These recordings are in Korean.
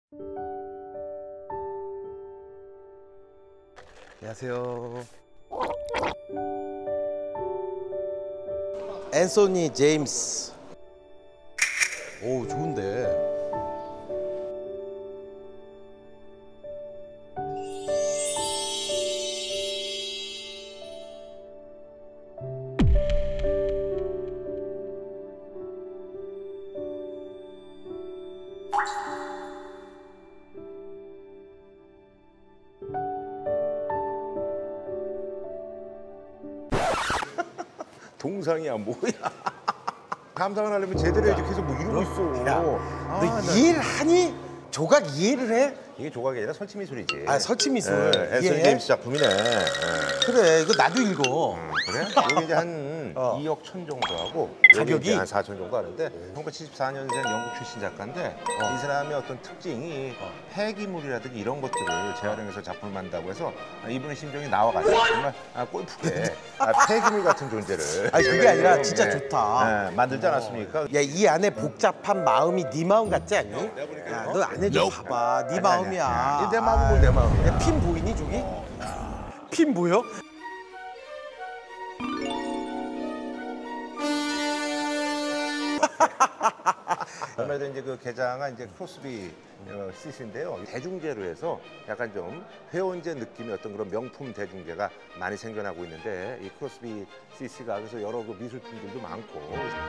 안녕하세요. 앤소니 제임스. 오, 좋은데. 동상이야 뭐야? 감상을 하려면 제대로 해야지. 계속 뭐 이러고 있어. 야, 너 이해를 하니? 조각 이해를 해? 이게 조각이 아니라 설치 미술이지. 아, 설치 미술. 앤서니 제임스 작품이네. 그래, 이거 나도 읽어. 그래? 이게 이제 한 2억 1천 정도 하고 가격이? 한 4천 정도 하는데 1974년생 영국 출신 작가인데 이 사람의 어떤 특징이 폐기물이라든지 이런 것들을 재활용해서 작품을 만든다고 해서 이분의 심정이 나와가지고 정말 골프에 폐기물 같은 존재를 아니, 그게 아니라 진짜 좋다. 만들지 않았습니까? 야, 이 안에 복잡한 마음이 네 마음 같지 않니? 야, 너 안에 좀 봐봐. 네 마음이야. 내 마음은 내 마음이야. 야, 핀 보이니, 저기? 핀 보여? 얼마 전에 이제 그 개장한 이제 크로스비 CC인데요. 대중제로 해서 약간 좀 회원제 느낌의 어떤 그런 명품 대중제가 많이 생겨나고 있는데 이 크로스비 CC가 그래서 여러 그 미술품들도 많고.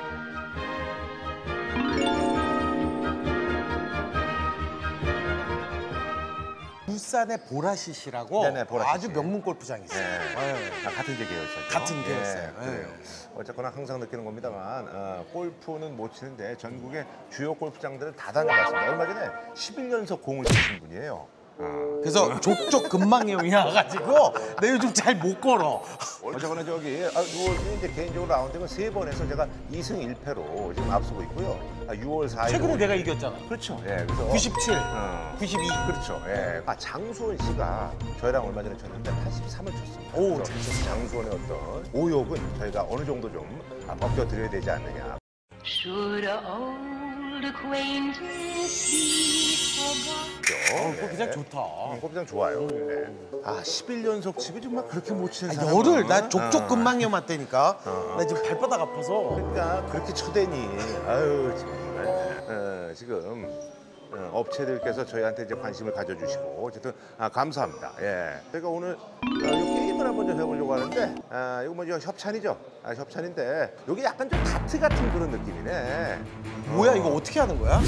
울산의 보라시시라고 네네, 보라시시. 아주 명문 골프장이 있어요. 같은 제 계열사죠. 같은 계열사예요. 그래요. 어쨌거나 항상 느끼는 겁니다만 골프는 못 치는데 전국의 주요 골프장들을 다 다녀봤습니다. 얼마 전에 11연속 공을 치신 분이에요. 그래서 족족 근막염이어가지고 내 요즘 잘 못 걸어. 어쨌거나 저기 이제 개인적으로 라운딩은 3번 해서 제가 2승 1패로 지금 앞서고 있고요. 6월 4일 최근에 내가 이겼잖아. 그렇죠. 예, 그래서 97, 92. 그렇죠. 예. 장수원 씨가 저희랑 얼마 전에 쳤는데 83을 쳤습니다. 오, 그래서 잘 쳤어요. 장수원의 어떤 오욕은 저희가 어느 정도 좀 벗겨드려야 되지 않느냐. Should old acquaintance be forgot? 골프장 좋다. 골프장 좋아요. 네. 11연속 집이 정말 그렇게 못 치는 사람. 열흘 나 족족 근막염 왔다니까. 나 지금 발바닥 아파서. 그러니까 그렇게 쳐대니. 아유 정말. 지금 업체들께서 저희한테 이제 관심을 가져주시고 어쨌든 감사합니다. 예. 저희가 오늘 이 게임을 한번 좀 해보려고 하는데 이거 뭐죠? 협찬이죠? 협찬인데 이게 약간 좀 다트 같은 그런 느낌이네. 뭐야, 이거 어떻게 하는 거야?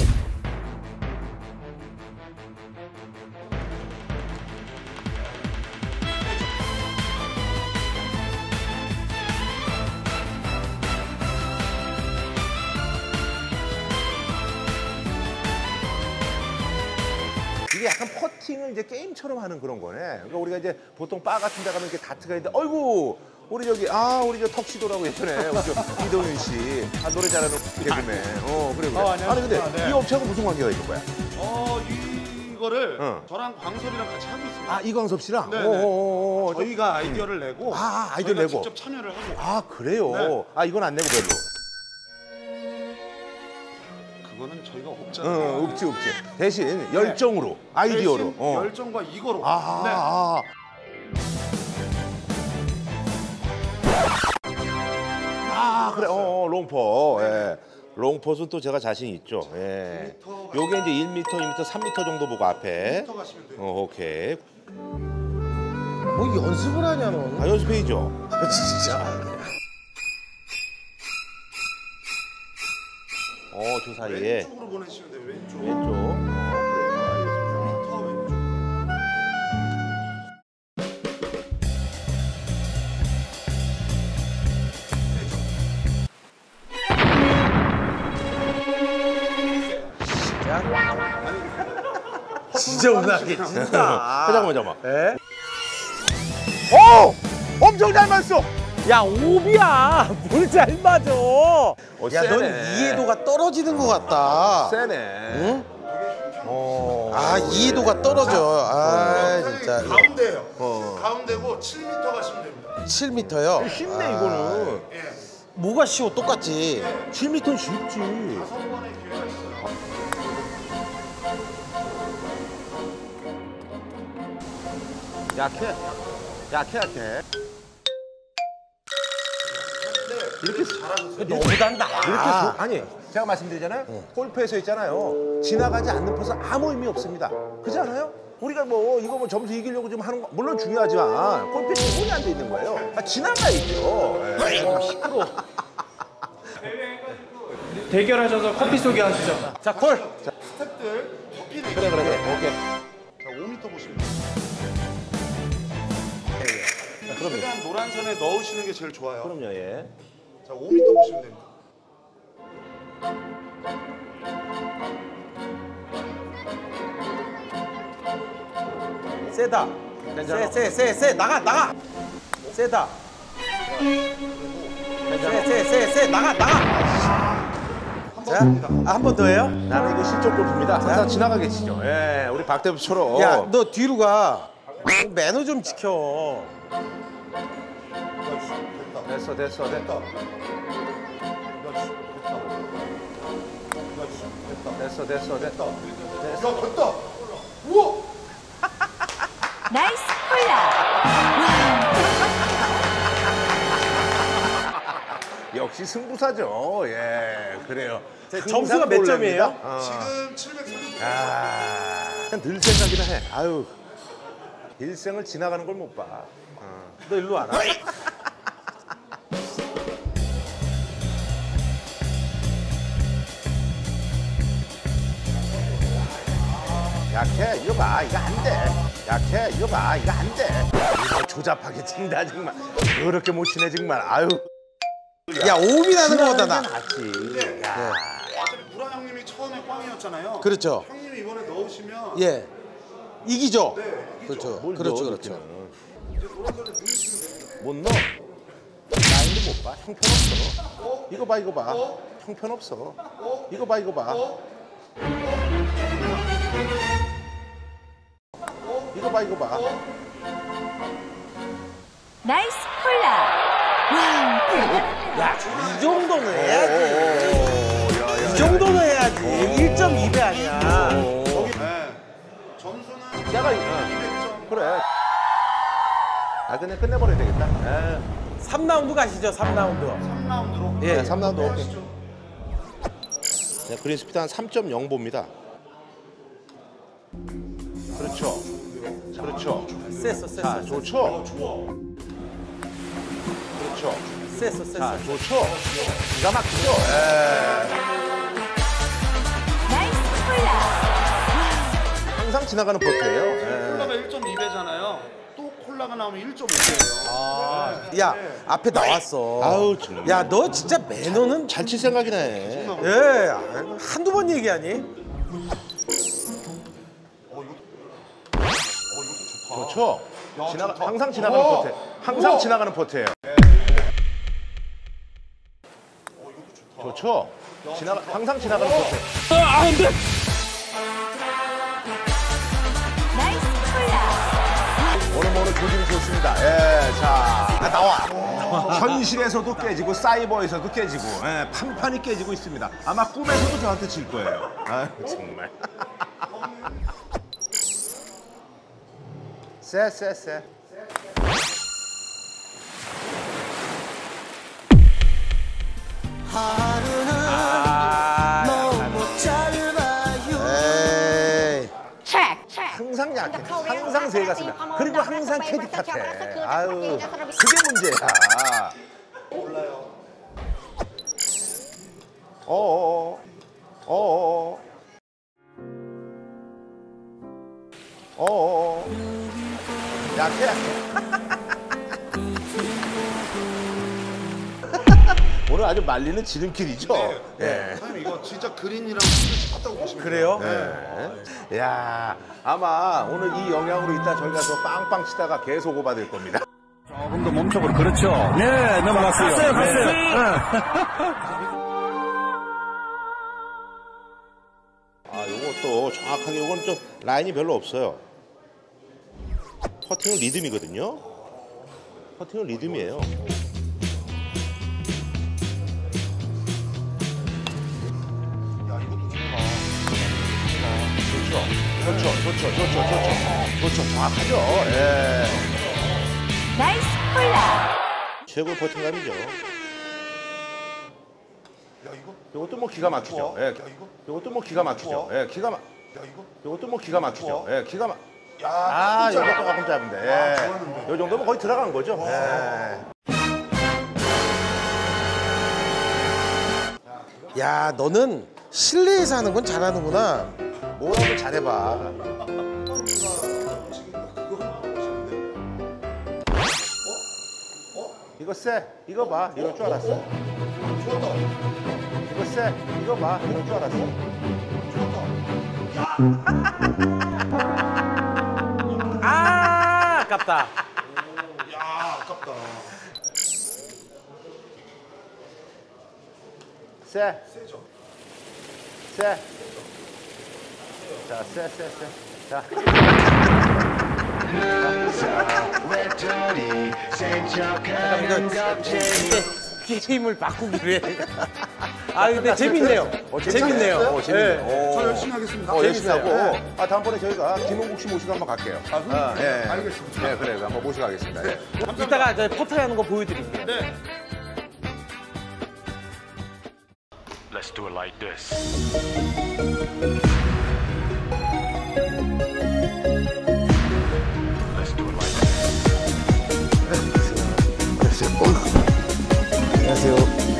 이게 약간 퍼팅을 이제 게임처럼 하는 그런 거네. 그러니까 우리가 이제 보통 바 같은 데 가면 이렇게 다트가 있는데, 어이구, 우리 저기, 우리 저 턱시도라고 예전에, 우리 저 이도윤 씨. 노래 잘하는 개그맨. 그래. 안녕하세요. 아니, 근데 네. 이 업체하고 무슨 관계가 있는 거야? 이거를 저랑 광섭이랑 같이 하고 있습니다. 이광섭 씨랑? 네네. 저희가 아이디어를 내고 아이디어 저희가 내고. 직접 참여를 하고 그래요? 네. 이건 안 내고 별로. 그거는 저희가 없잖아요. 없지. 대신 열정으로, 아이디어로. 대신 열정과 이거로. 그래. 롱퍼. 예. 롱퍼는 또 제가 자신 있죠. 예. 요게 이제 1m, 2m, 3m 정도 보고 앞에. 1m 가시면 돼요. 오케이. 뭐 연습을 하냐, 너? 연습해야죠. 진짜. 저 사이에. 왼쪽으로 보내시면 돼요. 왼쪽. 왼쪽. 그래요. 알겠습니다. 더 왼쪽. 진짜 운하게, 진짜. 잠깐만. 에? 엄청 잘 맞았어. 야, 오비야. 뭘 잘 맞아. 야, 넌 세네. 이해도가 떨어지는 것 같다. 세네. 응? 이해도가 떨어져. 진짜. 가운데예요. 가운데고 7m 가시면 됩니다. 7m요? 쉽네, 이거는. 예. 뭐가 쉬워? 똑같지. 7m는 쉽지. 5번의 기회가 있어요. 약해. 약해. 이렇게 너무 단다. 아니 제가 말씀드리잖아요. 골프에서 있잖아요. 지나가지 않는 퍼서 아무 의미 없습니다. 그렇지 않아요? 우리가 뭐 이거 뭐 점수 이기려고 좀 하는 거 물론 중요하지만 골프에 기본이 안 돼 있는 거예요. 지나가야죠. 시끄러워. 대결하셔서 커피 쏘기 하시죠. 자, 콜. 스텝들 커피를 그래. 오케이. 자, 5m 보시면 돼요. 그럼요. 최대한 노란 선에 넣으시는 게 제일 좋아요. 그럼요. 예. 자, 5m 보시면 됩니다. 세다. 세. 나가. 세다. 세. 나가. 자, 한 번 더 해요? 나는 이거 실전 골프입니다. 항상 지나가게 치죠. 예, 우리 박 대표처럼. 야, 너 뒤로 가. 매너 좀 지켜. 됐어. 됐어. 야, 됐다. 우와! 나이스 콜라. 역시 승부사죠. 예, 그래요. 점수가 몇 점이에요? 지금 730. 그냥 늘 생각이나 해. 아유, 일생을 지나가는 걸 못 봐. 너 일로 와라. 약해, 이거 봐, 이거 안 돼. 약해, 이거 봐, 이거 안 돼. 이거 조잡하게 친다 정말. 그렇게 못 치네 정말. 아유. 야, 5미 나는 거보다 나. 낫지. 어차피 구라 형님이 처음에 꽝이었잖아요. 그렇죠. 형님이 이번에 넣으시면 예. 이기죠? 네, 그렇죠. 뭘 그렇죠. 넣어, 그렇죠. 이제 노란 선에 넣으시면 됩니다. 못 넣어. 라인도 못 봐. 형편없어. 이거 봐. 형편없어. 이거 봐. 이거 봐. 나이스 콜라. 야, 이 정도는 해야지. 이 정도는 해야지. 1.2배 아니야. 네. 점수는 내가 200점. 그래. 그냥 끝내버려야 되겠다. 3라운드 가시죠, 3라운드. 3라운드로. 예. 3라운드 오케이. 하시죠. 네, 그린 스피드 한 3.0 봅니다. 그렇죠. 셌어. 자, 좋죠. 그렇죠. 셌어. 자, 좋죠. 기가 막히죠. 나이스 콜라. 항상 지나가는 포트예요. 콜라가 1.2배잖아요. 또 콜라가 나오면 1.5배예요. 야, 앞에 나왔어. 아우, 정말. 야, 너 진짜 매너는 잘 칠 생각이나 해. 예, 한두 번 얘기하니? 그렇죠. 좋다. 항상 지나가는 포트. 항상 지나가는 포트예요. 좋죠. 항상 지나가는 포트. 나이스 콜라. 오늘 조짐이 좋습니다. 예, 자, 나와. 현실에서도 깨지고 사이버에서도 깨지고 판판이 깨지고 있습니다. 아마 꿈에서도 저한테 질 거예요. 아, 정말. 쎄. 에이. 항상 약해. 항상 새 같습니다. 그리고 항상 캐디 같아. 아유, 그게 문제야. 몰라요. 약해. 오늘 아주 말리는 지름길이죠? 네. 사장님 이거 진짜 그린이랑 진짜 똑같다고 보시면 그래요? 네. 야, 아마 오늘 이 영향으로 이따 저희가 더 빵빵 치다가 계속 오바될 겁니다. 조금 더 몸쪽으로 그렇죠. 네, 넘어갔어요. 갔어요. 요것도 정확하게 요건 좀 라인이 별로 없어요. 퍼팅은 리듬이거든요. 퍼팅은 리듬이에요. 야 이것도 좋다. 그렇죠. 좋죠. 정확하죠. 예. 나이스 콜라. 최고의 버팅감이죠. 이것도 뭐 기가 막히죠. 예. 이것도 뭐 기가 막히죠. 예. 이것도 뭐 기가 막히죠. 예. 이것도 조금 짧은데. 예. 이 정도면 거의 들어간 거죠. 예. 야, 너는 실내에서 하는 건 잘하는구나. 뭐라도 잘해봐. 이거 쎄. 이거 봐. 이럴 줄 알았어. 이거 쎄. 이거 봐. 이럴 줄 알았어. 아, 아깝다. 야, 아깝다. 쎄. 쎄. 자, 쎄. 자. 게임을 바꾸기로 해. 아, 근데 재밌네요. 재밌네요. 재밌네요. 저 열심히 하겠습니다. 열심히 하고. 네. 다음번에 저희가 김홍국 씨 모시고 한번 갈게요. 예. 알겠습니다. 네, 그래. 한번 모시고 가겠습니다. 예. 이따가 저 퍼터리 하는 거 보여드릴게요. 네. Let's do it like this. Let's do it like this. 안녕하세요.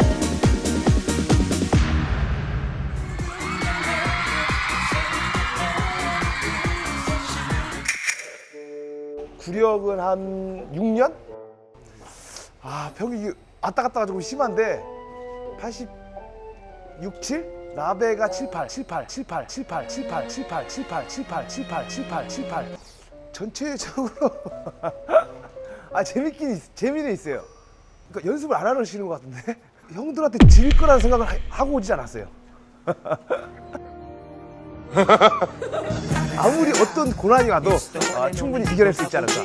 구력은 한 6년? 아, 벽이 왔다 갔다가 조금 심한데 86, 7? 라베가 78, 78, 78, 78, 78, 78, 78, 78, 78, 78, 78. 전체적으로 재미는 있어요. 그러니까 연습을 안 하시는 것 같은데 형들한테 질 거라는 생각을 하고 오지 않았어요. 아무리 어떤 고난이 와도 충분히 이겨낼 수 있지 않을까.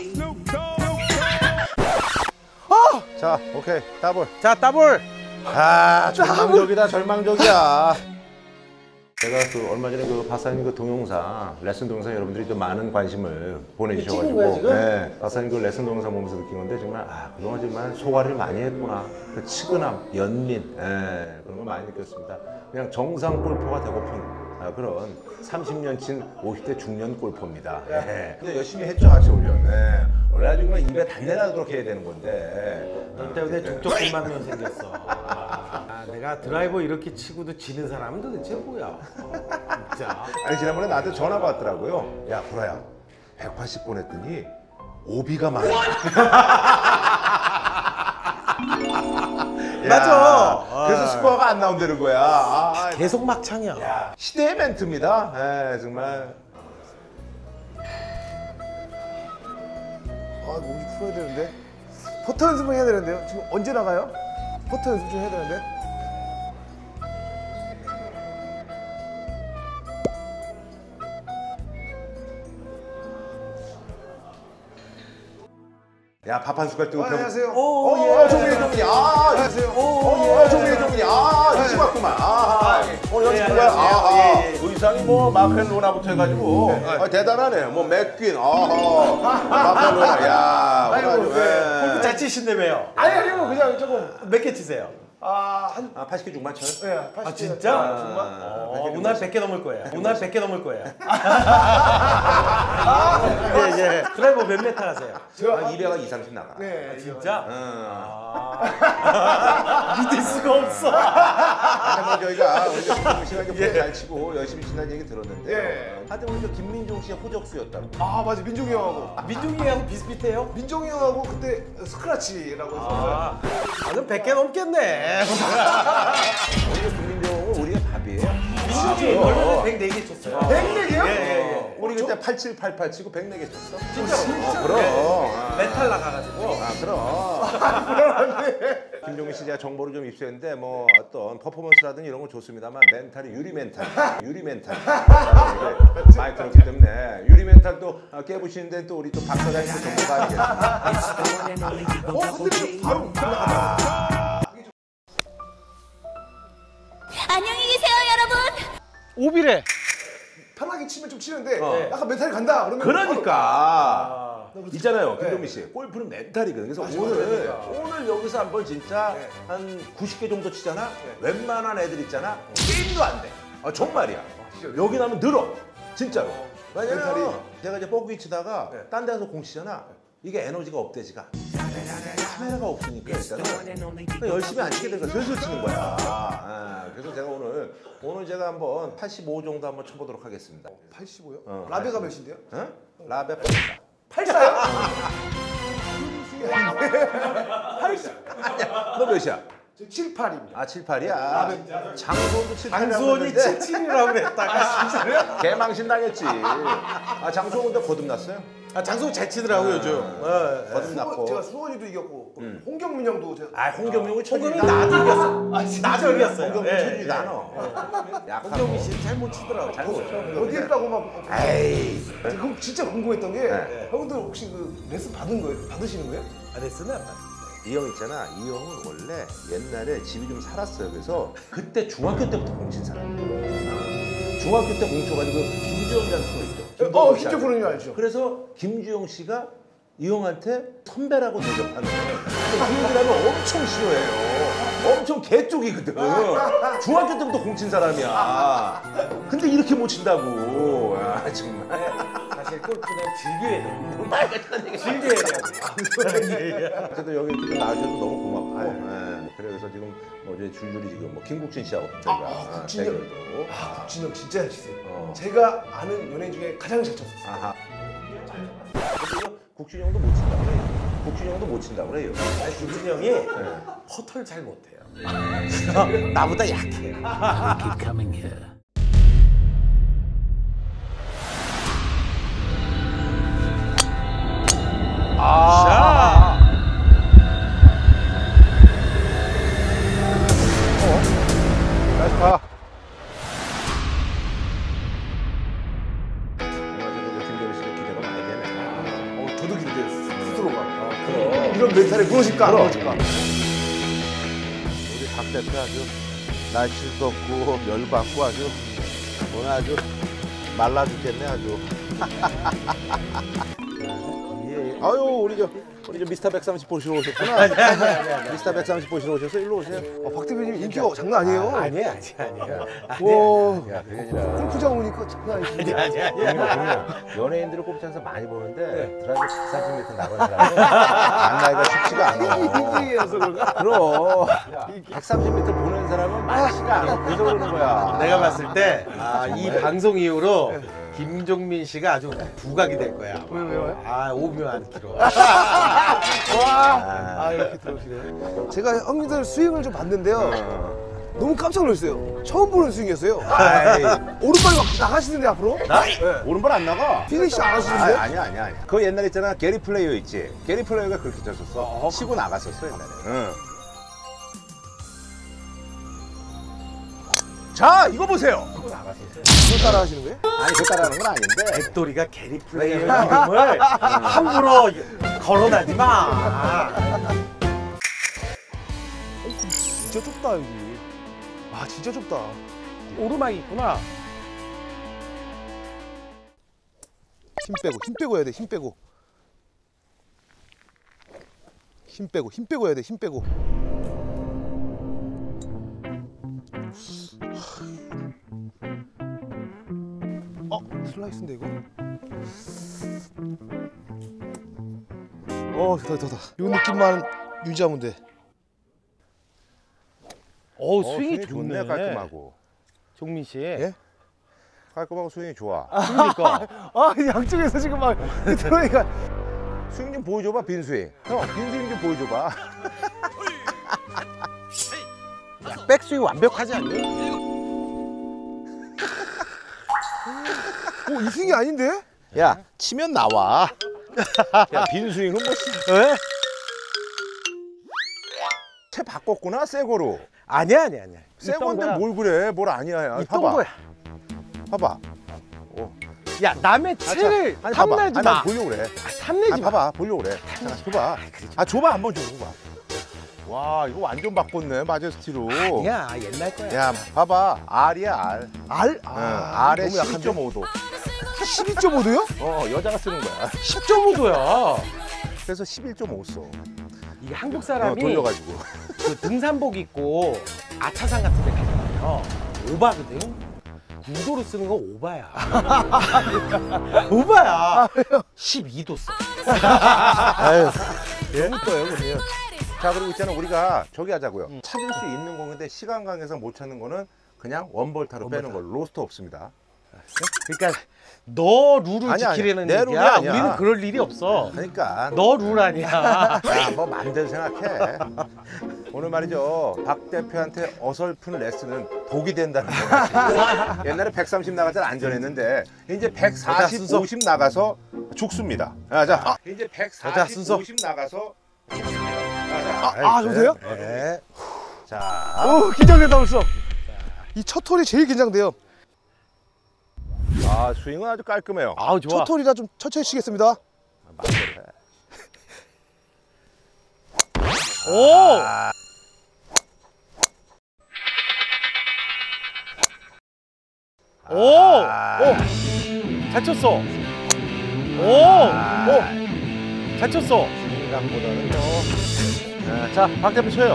자, 오케이. 더블. 자, 더블. 아, 절망적이야. 제가 그 얼마 전에 그 박사님 그 동영상, 레슨 동영상 여러분들이 또 많은 관심을 보내주셔가지고, 네, 박사님 그 레슨 동영상 보면서 느낀 건데 정말 그동안 정말 소화를 많이 했구나. 그 치근함, 연민, 그런 걸 많이 느꼈습니다. 그냥 정상 골퍼가 되고픈 그런 30년 친 50대 중년 골퍼입니다. 근데 열심히 했죠, 하체 훈련. 원래 아주 정말 입에 단내나도록 해야 되는 건데. 너 때문에 족적 군만면 생겼어. 내가 드라이버 이렇게 치고도 지는 사람은 도대체 뭐야? 진짜. 아니 지난번에 나한테 전화가 왔더라고요. 야, 보라야, 180 보냈더니 오비가 많아. 맞아. 그래서 스코어가 안 나온다는 거야. 계속 막창이야. 시대의 멘트입니다. 정말. 몸 좀 풀어야 되는데. 퍼터 연습을 해야 되는데요. 지금 언제 나가요? 퍼터 연습 좀 해야 되는데. 야, 밥 한 숟갈 뜨고 안녕하세요. 종민이. 안녕하세요. 종민이. 이집 왔구만. 연습 거야. 의상이 뭐 마크앤로나부터 해가지고 대단하네요. 뭐 맥퀸, 마크앤로나. 야, 골프 잘 치신다며요? 아니, 뭐 그냥 조금. 몇 개 치세요? 80개 중반 쳐요? 네, 80개. 진짜? 오늘 100개 넘을 거예요. 오늘 100개 넘을 거예요. 예. 드라이버 몇 메타 하세요? 제가 200가 2, 30 나가. 네, 진짜? 믿을 수가 없어. 뭐 저희가 오늘 시간에 잘 치고 열심히 친다는 얘기 들었는데. 예. 하여튼 우리 김민종 씨의 호적수였다고. 맞아. 민종이 형하고. 민종이 형하고 비슷비슷해요? 민종이 형하고 그때 스크래치라고 해서. 그럼 100개 넘겠네. 우리 김민종은 우리의 밥이에요. 민종이 원래는 104개 쳤어요. 104개요? 예. 우리 그때 87, 88 치고 104개 쳤어. 진짜로? 그럼. 메탈 나가가지고. 그럼. 김종민 씨 제가 정보를 좀 입수했는데 뭐 어떤 퍼포먼스라든 이런 건 좋습니다만 멘탈이 유리 멘탈 많이 들었기 때문에 유리 멘탈도 깨부시는데 또 우리 또 박 사장님도 정보가 아니겠습니까? 근데 바로 끝나가다. 안녕히 계세요, 여러분. 오비래. 편하게 치면 좀 치는데 약간 멘탈이 간다 그러면 그러니까 있잖아요, 네. 김동민 씨. 골프는 멘탈이거든. 그래서 맞아, 오늘 맞아. 오늘 여기서 한번 진짜 네. 한 90개 정도 치잖아. 웬만한 애들 있잖아. 게임도 안 돼. 정말이야. 여기 나면 늘어. 진짜로. 왜냐면 멘탈이. 제가 이제 뻐꾸기 치다가 네. 딴 데서 공 치잖아. 이게 에너지가 없대지가. 카메라가 없으니까 일단은 그러니까 열심히 안 치게 되니까 슬슬 치는 거야. 그래서 제가 오늘 제가 한번 85 정도 한번 쳐보도록 하겠습니다. 85요? 라베가 몇인데요? 응? 라베 84. 84요? 너 몇이야? 7, 8입니다. 아 7, 8이야. 장수원도 7, 8이라고 장수원이 77이라고 그랬다가 진짜로요? 개망신 당했지. 장수원도 거듭났어요. 장수원 잘 치더라고요 요즘. 거듭났고. 제가 수원이도 이겼고 홍경민 형도 제가 홍경민이 홍경민 나도 이겼어. 나도 이겼어요. 홍경민 예, 체질이 예. 나너. 홍경민 씨 잘 못 치더라고. 잘 못 쳐. 어디 했다고 막 에이. 그럼 진짜 궁금했던 게 네. 형들 혹시 그 레슨 받으시는 거예요? 레슨은 안 받았어요. 이 형 있잖아. 이 형은 원래 옛날에 집이 좀 살았어요. 그래서 그때 중학교 때부터 공친 사람이에요. 중학교 때 공쳐가지고 김주영이라는 프로 있죠. 진짜 그런 줄 알죠. 그래서 김주영 씨가 이 형한테 선배라고 대접하는 거예요. 근데 이 형이라면 엄청 싫어해요. 엄청 개쪽이거든. 중학교 때부터 공친 사람이야. 근데 이렇게 못 친다고. 정말. 사실 골프는 즐겨야 돼요. 즐겨야 돼요. 어쨌든 여기 지금 나와주셔서 너무 고맙고. 그래서 지금 뭐 이제 줄줄이 지금 뭐 김국진 씨하고 저희가 국진 형. 대결도. 국진 형 진짜 잘 치세요. 어. 제가 아는 연예인 중에 가장 잘 쳤어요. 아하. 국진 형도 못 친다고 그래요. 국진 형도 못 친다고 그래요. 아니 김준 형이 퍼터를 잘 못해요. 나보다 약해. Keep coming here. 아마도 김대우 씨가 기대가 많이 되네. 저도 기대했어요. 스스로가. 이런 멘탈이 무너질까 안 무너질까. 우리 박 대표 아주 날씨도 덥고 열받고 아주 오늘 아주 말라 죽겠네 아주. 예. 아유 우리 저 미스터 130 보시러 오셨구나. 미스터 130 보시러 오셔서 일로 오세요. 박 대표님 인기가 장난 아니에요. 아니야. 와, 야 그게 아니라 골프장 오니까 장난 아니신데. 아니야. 연예인들을 곱창에서 많이 보는데 드라이브 130m 나가는 사람은 만나기가 쉽지가 않아. 인기여서 그런가? 그럼 130m 보는 사람은 많지가 않아. 그래서 그러는 거야. 내가 봤을 때 이 방송 이후로 김종민 씨가 아주 부각이 될 거야. 왜요? 오묘한 기로. 이렇게 들어오시네요. 제가 형님들 스윙을 좀 봤는데요. 너무 깜짝 놀랐어요. 처음 보는 스윙이었어요. 오른발이 막 나가시는데 앞으로? 오른발 안 나가. 피니시 안 하시는데? 아니야. 그 옛날에 있잖아. 게리 플레이어 있지. 게리 플레이어가 그렇게 쳤었어. 치고 나갔었어 옛날에. 자 이거 보세요. 그거 따라 하시는 거예요? 아니 그거 따라하는 건 아닌데. 백돌이가 게리 플레이어 이름을 함부로 거론하지 마. 진짜 좁다 여기. 진짜 좁다. 오르막이 있구나. 힘 빼고 해야 돼. 힘 빼고 해야 돼. 힘 빼고. 슬라이스인데 이거? 좋다. 이 느낌만 유지하면 돼. 스윙이 좋네. 깔끔하고. 종민 씨. 예? 깔끔하고 스윙이 좋아. 그러니까. 양쪽에서 지금 막 들어오니까. 스윙 좀 보여줘봐 빈 스윙. 형 빈 스윙 좀 보여줘봐. 백스윙 완벽하지 않니? 이 스윙이 아닌데? 야 치면 나와. 야 빈 스윙은 뭐? 왜? 채 바꿨구나 새 거로. 아니야. 새 건데 뭘 그래? 뭘 아니야. 야, 있던 봐봐. 거야. 봐봐. 야 남의 채를 아니, 탐내지 난 마. 보려고 그래. 탐내지 마. 봐봐 보려고 그래. 자 줘봐. 줘봐 한번 줘봐. 와 이거 완전 바꿨네 마제스티로. 야 옛날 거야. 야 봐봐 R이야 R. 알? R에 너무 약한데? 12.5도. 12.5도요? 여자가 쓰는 거야. 10.5도야. 그래서 11.5 써. 이게 한국 사람이 돌려가지고. 그 등산복 입고 아차산 같은 데 가잖아요. 오바거든. 구도로 쓰는 건 오바야. 오바야. 12도 써. 아유, 너무 떠요, 근데. 자 그리고 있잖아 우리가 저기 하자고요. 찾을 수 있는 건데 시간 관계상 못 찾는 거는 그냥 원볼타로 빼는 걸로. 로스터 없습니다. 그러니까 너 룰을 아니야, 지키려는 내 룰이 얘기야. 아니야. 우리는 그럴 일이 없어. 그러니까 너 룰 아니야. 야뭐 맘대로 생각해. 오늘 말이죠 박 대표한테 어설픈 레슨은 독이 된다는 거. 옛날에 130 나갔을 때 안전했는데 이제 140, 50 나가서 죽습니다. 자 이제 140, 50 나가서 죽습니다. 저세요? 네. 자 긴장된다, 벌써. 이 첫 홀이 제일 긴장돼요. 스윙은 아주 깔끔해요. 아우 좋아. 첫 홀이라 좀 천천히 치겠습니다. 오! 오! 잘 쳤어. 오! 잘 쳤어. 생각보다는 자, 박 대표 쳐요.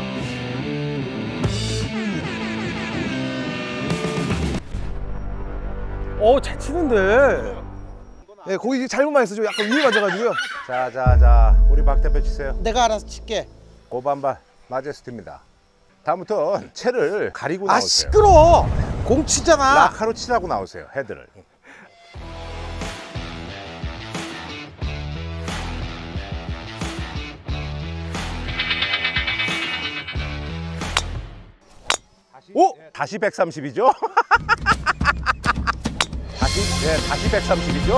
잘 치는데. 네, 거기 잘못만 했어. 좀 약간 위에 맞아가지고요. 자, 우리 박 대표 치세요. 내가 알아서 칠게. 고반발 마제스티입니다. 다음부터 채를 가리고 아 나오세요. 시끄러. 공 치잖아. 라카로 치라고 나오세요. 헤드를. 다시 130이죠? 다시 130이죠?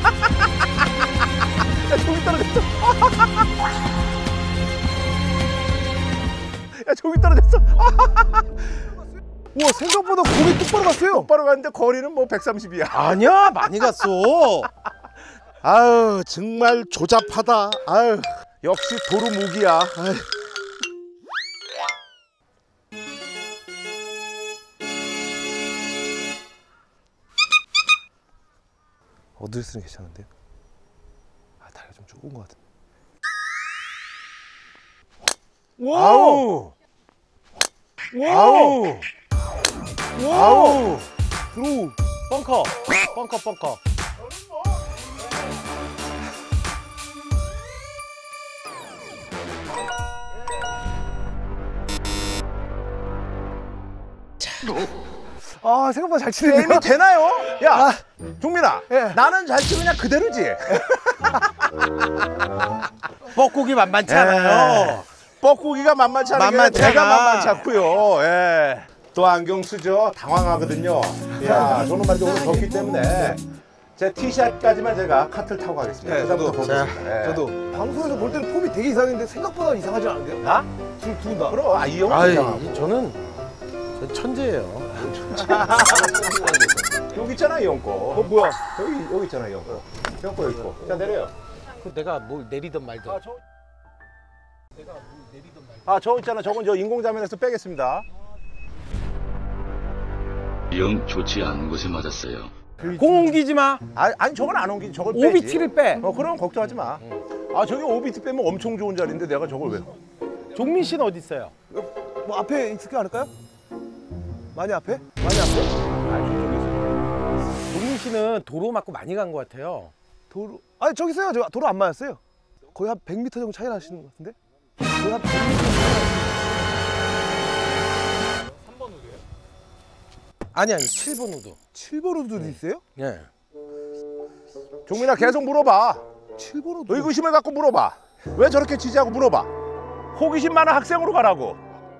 야, 종이 떨어졌어. 야, 종이 떨어졌어. 우와, 생각보다 공이 똑바로 갔어요. 똑바로 갔는데 거리는 뭐 130이야. 아니야 많이 갔어. 아유, 정말 조잡하다. 아유, 역시 도루묵이야. 아유. 어드레스는 괜찮은데요? 다리가 좀 좁은 것 같은데. 아우. 아우. 아우. 드로우. 벙커. 벙커. 생각보다 잘 치네요. 게임이 되나요? 야, 종민아. 예. 나는 잘 치면 그냥 그대로지. 뻐꾸기 만만치 않아요. 뻐꾸기가 만만치 않은 게 만만치 제가 않아. 만만치 않고요. 예. 또 안경 쓰죠. 당황하거든요. 야, 저는 말이죠. 오늘 덥기 때문에 제 티샷까지만 제가 카트를 타고 가겠습니다. 그다음부터 보겠습니다. 예. 저도 방송에서 볼 때는 폼이 되게 이상했는데 생각보다 이상하지 않은데요? 나? 두 분 다. 그럼 이 형은 이상하고. 저는 천재예요. 여기 있잖아, 이 형 거. 뭐야? 여기 있잖아, 이 형 거. 형 거 여기 있고. 자, 내려요. 내가 뭘 내리든 말든. 저 있잖아. 저건 저 인공자면에서 빼겠습니다. 영 좋지 않은 곳에 맞았어요. 공 옮기지 마. 아니 저건 안 옮기지. 저걸 빼지. OBT를 빼. 그럼 걱정하지 마. 저기 OBT 빼면 엄청 좋은 자리인데 내가 저걸 왜? 종민 씨는 어디 있어요? 뭐 앞에 있을지 않을까요? 많이 앞에? 종민 씨는 도로 맞고 많이 간 것 같아요. 도로. 저기 있어요. 저 도로 안 맞았어요. 거의 한 100m 정도 차이 나시는 것 같은데? 거의 한 100m 정도. 아니 7번 우드. 7번 우드도 있어요? 예. 종민아 계속 물어봐. 7번 우드. 의구심을 갖고 물어봐. 왜 저렇게 치지하고 물어봐. 호기심 많은 학생으로 가라고.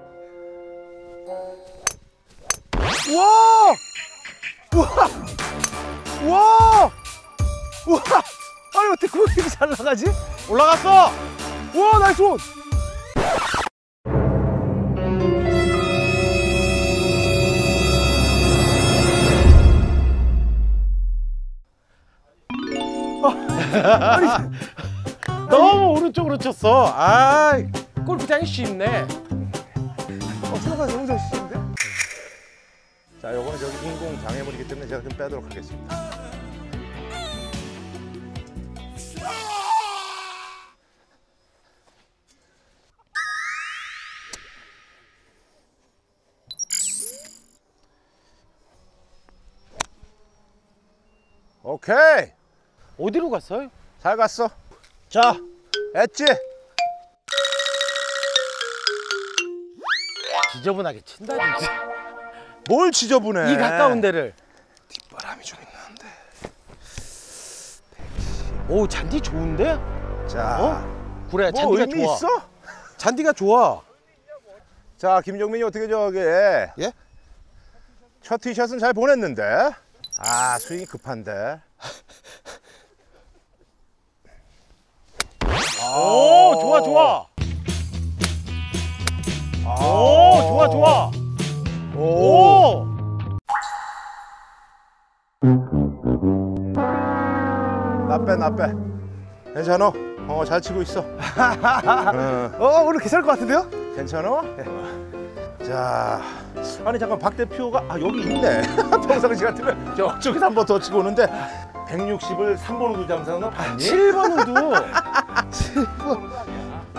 우와! 우와! 우와! 우와! 아니 어떻게 그거 이렇게 잘 나가지? 올라갔어. 우와, 나이스 온! 너무 오른쪽으로 쳤어. 골프장이 쉽네. 수영가 너무 잘 치시는데? 자, 요거는 저기 인공 장애물이기 때문에 제가 좀 빼도록 하겠습니다. 오케이. 어디로 갔어요? 잘 갔어. 자, 엣지. 지저분하게 친다 진짜. 뭘 지저분해. 이 가까운 데를. 뒷바람이 좀 있는데. 오 잔디 좋은데? 자, 그래 뭐 잔디가 의미 좋아. 있어? 잔디가 좋아. 자, 김정민이 어떻게 저기 예? 첫 티샷은 잘 보냈는데. 아, 스윙이 급한데. 오 좋아 좋아. 오 좋아 좋아. 오. 나 빼. 괜찮아? 잘 치고 있어. 오늘 괜찮을 것 같은데요? 괜찮아? 자, 아니 잠깐 박 대표가 여기 있네. 평상시 같으면 저쪽에서 한 번 더 치고 오는데 160을 3번 우드 잠수하는 거 봤니? 7번 우드. 7번.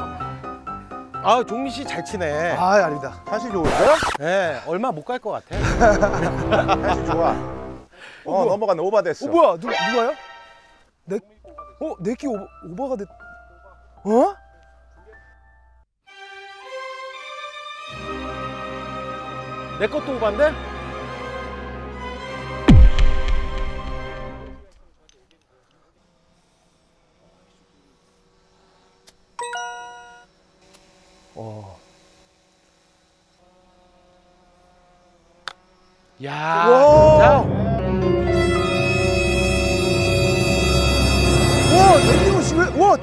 아 종민 씨 잘 치네. 아, 아닙니다. 사실 좋을까요? 네, 얼마 못 갈 것 같아. 사실 좋아. 넘어갔네. 오버됐어. 뭐야? 누가요? 내끼 오버가 됐. 어? 내 것도 오반데? 야, 와. 진짜. 와, 내끼고 씨 왜? 와.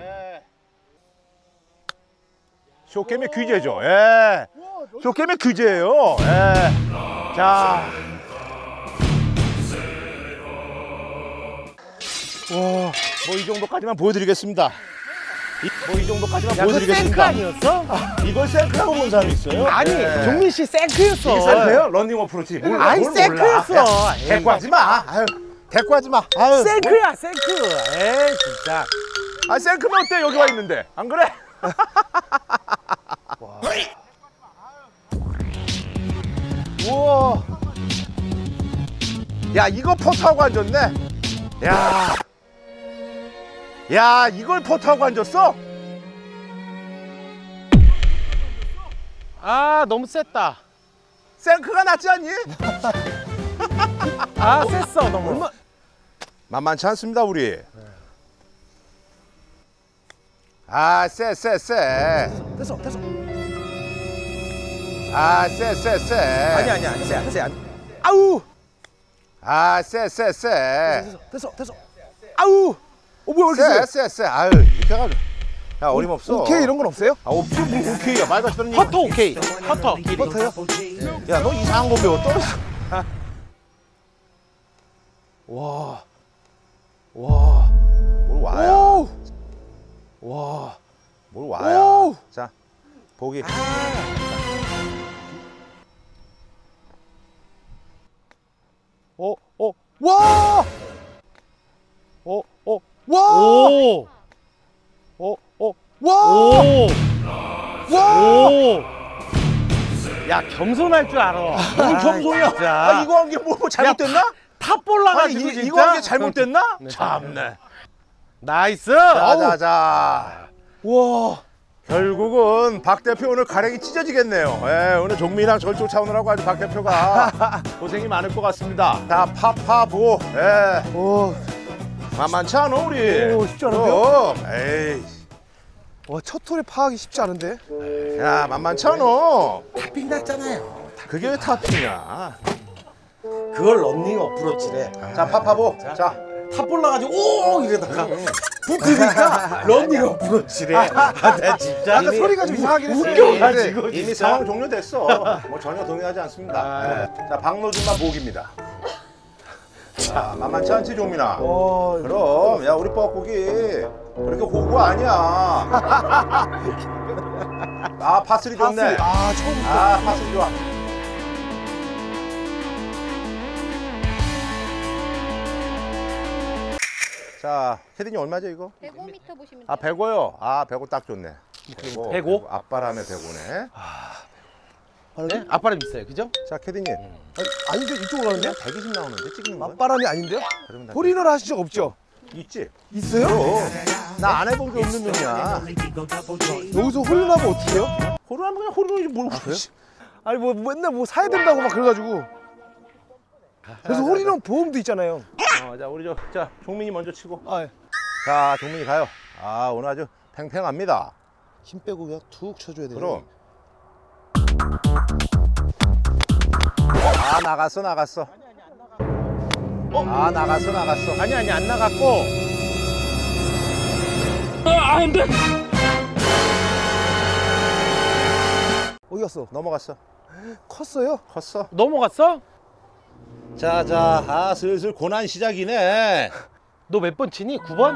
쇼게임의 귀재죠. 예. 쇼게임의 귀재예요. 예. 자. 와, 뭐 이 정도까지만 보여드리겠습니다. 이 정도까지만 야, 그 생크 보여드리겠습니다. 아니었어? 이걸 생크라고 본 사람이 있어요? 아니, 예. 종민 씨 생크였어. 이게 생크예요? 런닝 어프로치. 몰라. 아이, 뭘 생크였어. 몰라. 야, 대꾸하지 마. 아유, 대꾸하지 마. 아유. 생크야, 생크. 에이, 진짜. 아, 생크면 어때? 여기 와 있는데. 안 그래? 우와. 야, 이거 퍼트하고 앉았네. 야, 이걸 퍼트하고 앉았어? 아, 너무 셌다. 생크가 낫지 않니? 아, 셌어, 너무. 만만치 않습니다, 우리. 아, 쎄. 됐어. 아, 쎄. 아니야. 쎄. 아우. 아, 쎄. 됐어. 아우. 뭐야, 왜 이렇게 쎄? 쎄. 아유, 이렇게 해가지고. 야, 어림없어. 오케이 이런 건 없어요? 아, 없지. 뭐 오케이야. 말 같지 않은 퍼터 오케이. 퍼터. 버터요? 야, 너 이상한 거 배웠어? 와. 뭘 와야. 오. 뭘 와야. 오. 자, 보기. 와. 와. 오. 와. 오. 와. 오. 야, 겸손할 줄 알아. 뭘 겸손이야. 진짜. 이거 한 게 뭐 잘못됐나? 탑볼 아니, 나가지고 진짜. 이거 한 게 잘못됐나? 참네. 나이스. 자. 와. 결국은 박 대표 오늘 가랭이 찢어지겠네요. 예, 오늘 종민이랑 절 쫓아오느라고 아주 박 대표가 고생이 많을 것 같습니다. 자, 파파보. 예. 오. 만만치 않아, 우리. 오, 쉽지 않은데요? 그럼. 에이. 와, 첫 홀에 파악이 쉽지 않은데. 야, 만만치 않아. 탑핑 났잖아요. 그게 왜 탑핑이야? 그걸 런닝 어프로치래. 자, 파파보. 자. 탑볼 나가지고 오 이러다가 붙으니까 런닝 어프로치래. 아, 나 진짜. 아까 소리가 좀 이상하긴 했어요. 웃겨가지고 이미 진짜. 상황 종료됐어. 뭐 전혀 동의하지 않습니다. 예. 자, 박노준만 보기입니다. 자, 만만치 않지, 종민아. 그럼, 야, 우리 뻐꾸기 그렇게 고고 아니야. 아, 파슬리 좋네. 아, 처음부터. 아, 파슬리 좋아. 자, 캐디님 얼마죠 이거? 105m 보시면 아, 105요. 아, 105 딱 좋네. 105? 앞바람에 105네. 네? 앞바람 있어요, 그죠? 자, 캐디님. 아닌데 이쪽으로 가는데? 120 나오는데 찍는 거? 맞바람이 아닌데요? 그러면 나 홀인원 하신 적 없죠? 있지? 있어요? 나 안 해본 게 없는 놈이야. 여기서 홀인하면 어떻게 해요? 호루하면 그냥 호루이지 뭘 그래요? 아니 뭐 맨날 뭐 사야 된다고 막 그래가지고. 그래서 홀인원 보험도 있잖아요. 자, 우리 자, 종민이 먼저 치고. 아, 예. 자, 종민이 가요. 아, 오늘 아주 팽팽합니다. 힘 빼고 그냥 툭 쳐줘야 돼요. 그럼. 아, 나갔어. 아, 나갔어. 아니, 안 나갔고. 어디 갔어? 넘어갔어. 컸어요? 컸어. 넘어갔어? 자, 아, 슬슬 고난 시작이네. 너 몇 번 치니? 9번?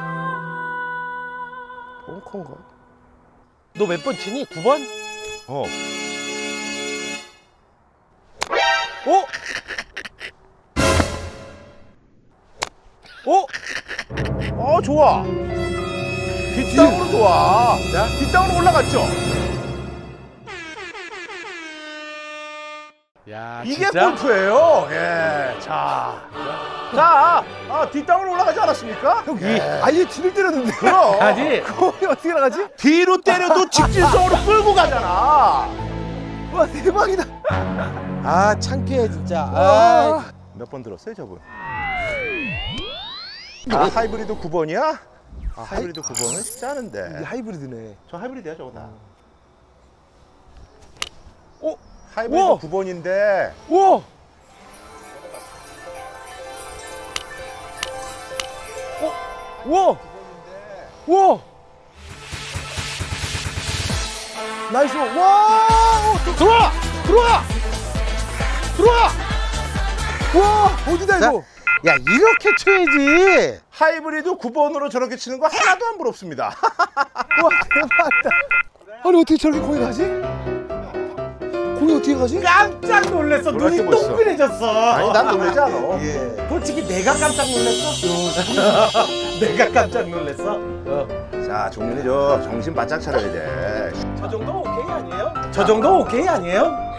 뻥컨가? 너 몇 번 치니? 9번? 어. 좋아. 뒷땅으로 좋아. 자, 뒷땅으로 올라갔죠? 야, 이게 진짜? 골프예요. 예. 자, 뒷땅으로 올라가지 않았습니까? 예. 아예 뒤를 때렸는데. 그럼. 아니, 거기 어떻게 나가지? 뒤로 때려도 직진성으로 끌고 가잖아. 와 대박이다. 아, 창피해, 진짜. 와. 몇 번 들었어요, 저분? 아, 하이브리드 9번이야? 아, 하이브리드 9번은 쉽지 이게 않은데. 하이브리드네. 저 하이브리드야, 저거 다. 우와. 하이브리드 9번인데. 우와. 우와. 우와. 나이스. 와. 들어와! 와 어디다 이거? 야, 이렇게 쳐야지. 하이브리드 9번으로 저렇게 치는 거 하나도 안 부럽습니다. 와 대박이다. 아니 어떻게 저렇게 공이 가지? 공이 어떻게 가지? 깜짝 놀랐어. 놀랄 눈이 게 뭐 있어? 동그래졌어. 아니, 난 놀라지 않아. 솔직히 내가 깜짝 놀랐어. 내가 깜짝 놀랐어. 자, 종민이 저 정신 바짝 차려야 돼. 저 정도 오케이 아니에요? 저 정도 오케이 아니에요?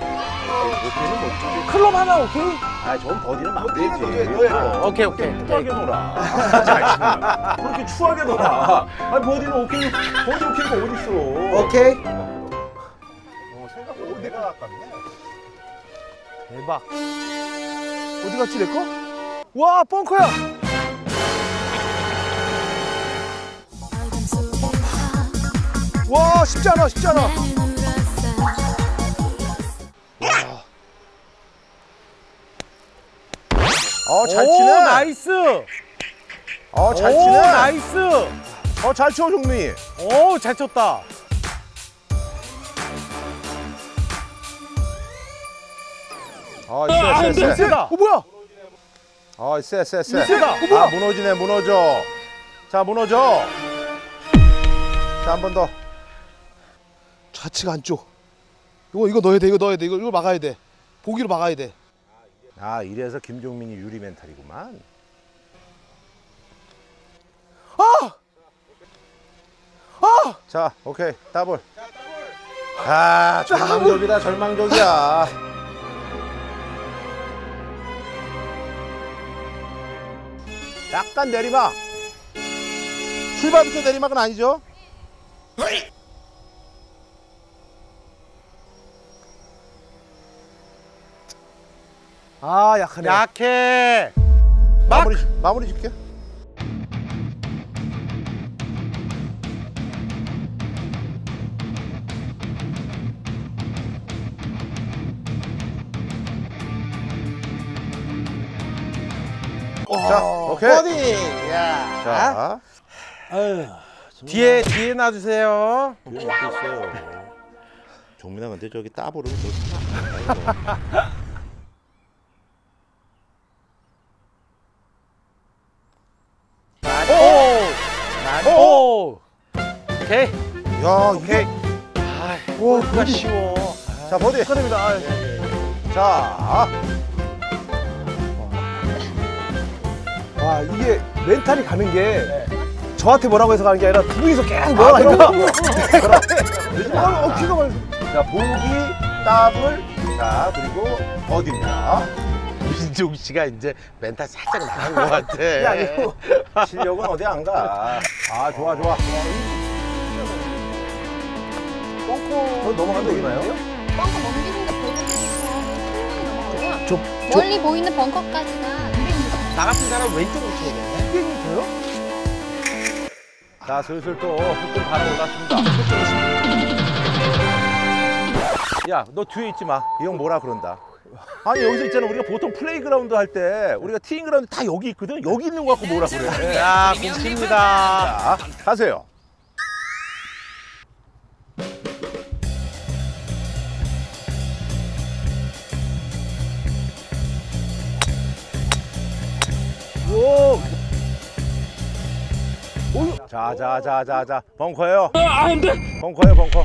클럽 하나 오케이? 아, 저건 버디는 안 되지. 오케이. 추하게 놀아. 잘 치면. 그렇게 추하게 놀아. 아니, 버디는 오케이. 버디 오케이가 어딨어. 오케이. 생각보다 내가 아깝네. 대박. 어디 갔지 내 거? 와 벙커야. 와 쉽지 않아. 잘 오, 치네. 나이스. 잘 오, 치네. 나이스. 잘 쳐, 종민이. 오, 잘 쳤다. 쎄. 세다. 뭐야? 쎄. 세다. 아, 무너져. 자, 무너져. 자, 한 번 더. 좌측 안쪽. 이거 넣어야 돼. 이거 막아야 돼. 보기로 막아야 돼. 아, 이래서 김종민이 유리 멘탈이구만. 자, 오케이. 더블. 아, 절망적이야. 약간 내리막. 출발부터 내리막은 아니죠? 아 약하네. 약해. 마무리 줄게. 자, 오케이. 버디. 야. 자, 뒤에 놔주세요. 이거 먹고 있어요. 종민아, 근데 저기 따보르면 좋다. 오. 오케이. 야, 오케이. 이게 골프가 쉬워. 자, 버디. 축하드립니다. 아, 자, 와, 이게 멘탈이 가는 게 저한테 뭐라고 해서 가는 게 아니라 두 분이서 계속 뭐라고 하니까. 귀가 말. 자, 보기, 더블, 자, 그리고 버디입니다. 민종 씨가 이제 멘탈 살짝 나간 것 같아. 그게 아니고. 실력은 어디 안 가. 아, 좋아, 좋아. 벙커 넘어가도 되나요? 벙커 넘기는데 별로 멀리 보이는 벙커까지가 200m. 나 같은 사람 왼쪽으로 치야겠네. 200m요? 자, 슬슬 또 흑금 바로 올랐습니다. 야, 너 뒤에 있지 마. 이 형 뭐라 그런다. 아니, 여기서 있잖아. 우리가 보통 플레이그라운드 할 때 우리가 티잉그라운드 다 여기 있거든. 여기 있는 거 갖고 뭐라 그래. 야, 공칩니다. 자, 가세요. 자, 벙커예요. 안 돼. 벙커예요, 벙커.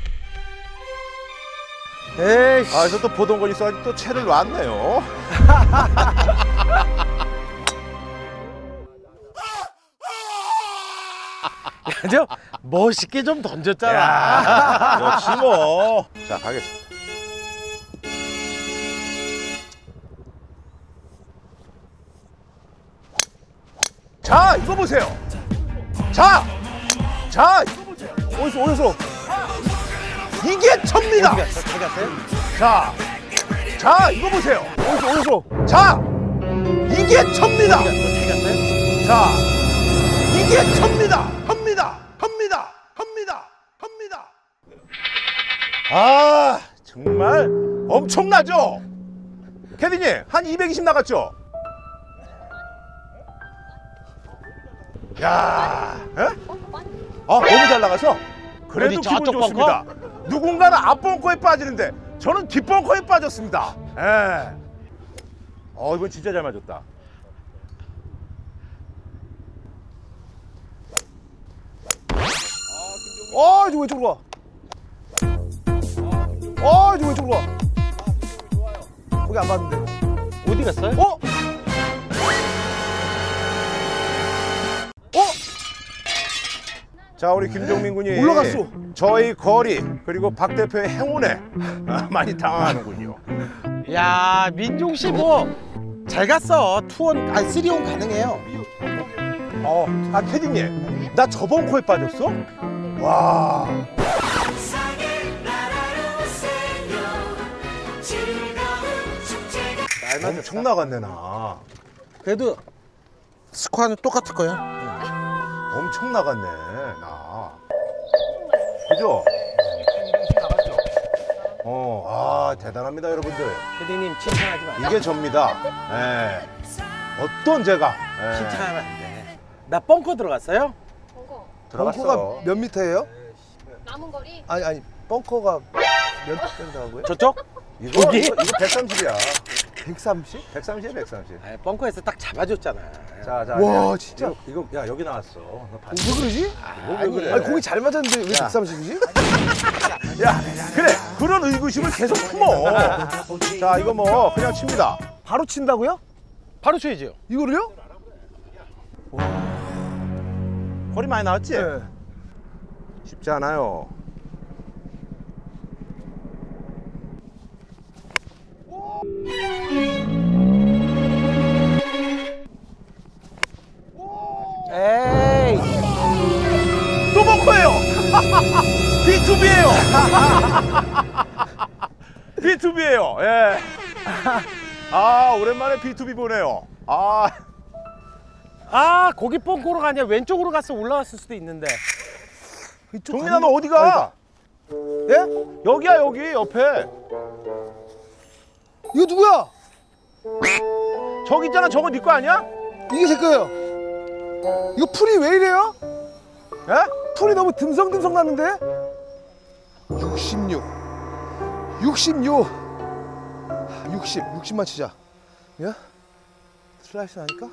에이씨. 아, 그래서 또 보던 거 있어가지고 또 채를 놨네요. 저 멋있게 좀 던졌잖아. 야, 역시 뭐. 자, 가겠습니다. 자, 이거 보세요. 자, 이거 보세요. 어디서? 이게 첩니다. 자, 이거 보세요. 어디서? 자, 이게 첩니다. 자, 이게 첩니다. 합니다. 아, 정말 엄청나죠? 캐디님, 한 220 나갔죠? 야, 에? 너무 잘 나가서 그래도 어디, 기분 저쪽 좋습니다. 누군가는 앞벙커에 빠지는데 저는 뒷벙커에 빠졌습니다. 예. 이번 진짜 잘 맞았다. 이거 왼쪽으로 와. 이거 왼쪽으로 와. 거기 안 봤는데. 어디 갔어요? 자, 우리 김종민 군이 올라갔어. 저희 거리 그리고 박 대표의 행운에 많이 당황하는군요. 야, 민종 씨 뭐 잘 갔어. 투원, 아니 쓰리온 가능해요. 캐디님, 나 저 벙커에 빠졌어? 와. 엄청 나갔네, 나. 그래도 스코어는 똑같을 거야. 엄청 나갔네, 나. 그죠? 대단합니다, 여러분들. PD님 칭찬하지 마. 이게 접니다. 예. 어떤 제가. 예. 칭찬하면 안 돼. 나 벙커 들어갔어요? 벙커. 들어갔어. 벙커가 몇 미터예요? 남은 거리 아니, 벙커가 몇 미터라고요? 저쪽? 이거 130이야. 130? 130이야, 130. 아니, 벙커에서 딱 잡아줬잖아. 자. 와, 야, 진짜. 이거, 야, 여기 나왔어. 너 봤지? 왜 그러지? 왜 그래? 아니, 공이 잘 맞았는데 왜 야. 130이지? 야, 그래. 그런 의구심을 계속 품어. 자, 이거 뭐, 그냥 칩니다. 바로 친다고요? 바로 쳐야죠. 이거를요? 거리 많이 나왔지? 네. 쉽지 않아요. 에이. 또 벙커예요. B2B예요. B2B예요. 예. 오랜만에 B2B 보네요. 거기 벙커로 가냐? 왼쪽으로 가서 올라갔을 수도 있는데. 종민아, 너 어디 가? 예? 여기야, 여기 옆에. 이거 누구야? 저기 있잖아. 저거 네 거 아니야? 이게 제 거예요. 이거 풀이 왜 이래요? 예? 풀이 너무 듬성듬성 나는데? 60만 치자. 야? 슬라이스 하니까?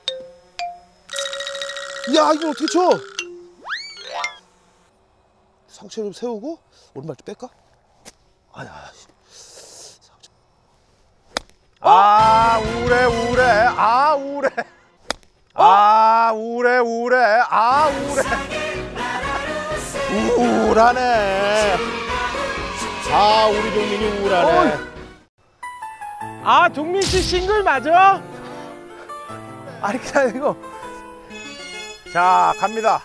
야, 이거 어떻게 쳐? 상체를 세우고 오른발 좀 뺄까? 아야. 아 우울해 우울해 아 우울해 아 우울해 우울해 아 우울해 우울하네 아 우리 종민이 우울하네 아 종민 씨 싱글 맞아? 아니 그냥 이거. 자 갑니다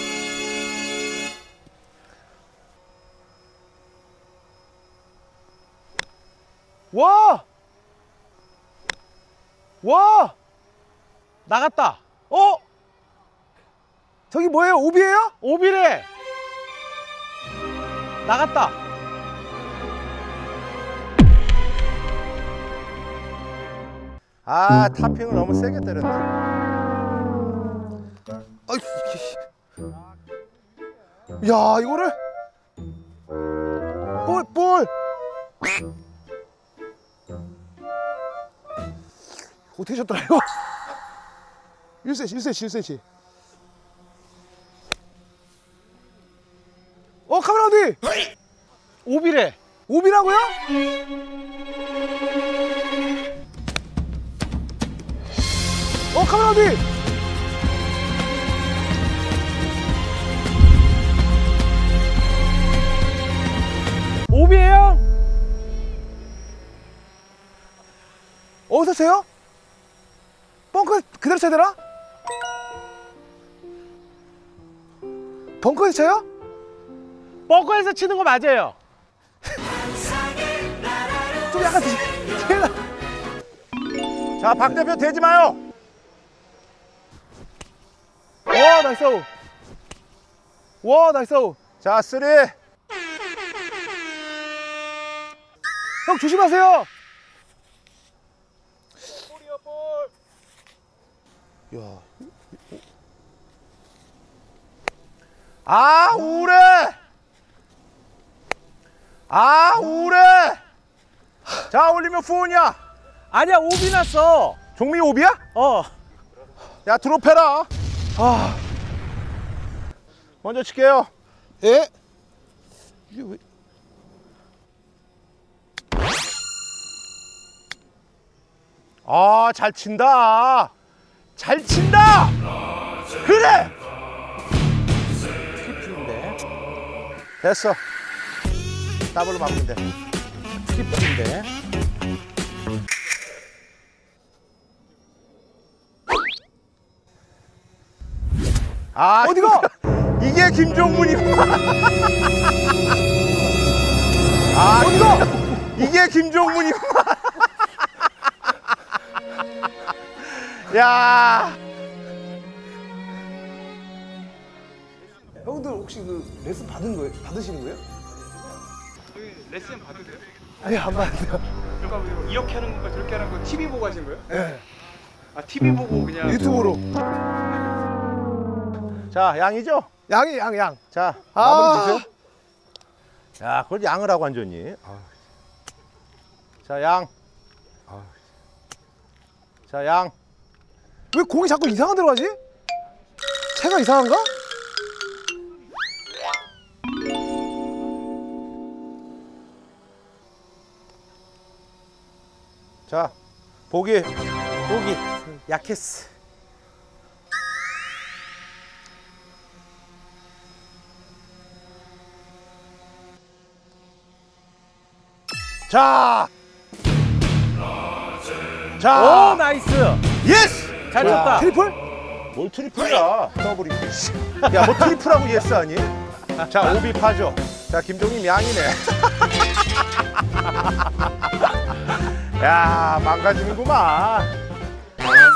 와! 와! 나갔다. 어? 저기 뭐예요? 오비예요? 오비래. 나갔다. 아 타핑을 너무 세게 때렸네 아이, 야 이거를 볼. 어떻게 쳤더라 이거? 1cm. 카메라 어디? 오비래. 오비라고요? 카메라 어디? 오비예요? 어디서 쳐요? 벙커 그대로 쳐야 되나? 벙커에서 쳐요? 벙커에서 치는 거 맞아요. 좀 약간 제가 자 박 대표 대지 마요 와 나이스 아웃. 와 나이스 아웃. 자 쓰리 형 조심하세요. 야, 아 우울해 아 우울해 자 올리면 푸운이야 아니야 오비 났어. 종민이 오비야? 야 드롭해라 아, 먼저 칠게요 예? 이게 왜? 아 잘 친다 잘 친다 그래 트리플인데. 됐어 더블로 막으면 돼 트리플인데. 아 어디가? 이게 김종문이구만 아 어디가? 이게 김종문이구만 야 형들 혹시 그 레슨 받으시는 거예요? 레슨 받으세요 아니 안 받는데요. 그러니까 뭐 이렇게 하는 건가 저렇게 하는 거 TV 보고 하신 거예요? 네. 아 TV 보고 그냥 유튜브로. 자 양이죠? 양. 자 아. 마무리 주세요 야 그걸 양을 하고 앉았니 자 양 자 양 왜 공이 자꾸 이상한 데로 가지? 채가 이상한가? 자 보기 약했어. 자 오 나이스. 예스 잘 쳤다. 트리플? 뭘 트리플이야 더블이 야뭐 트리플하고 예스 아니 자 오비 파죠 자 김종님 양이네 야 망가지는구만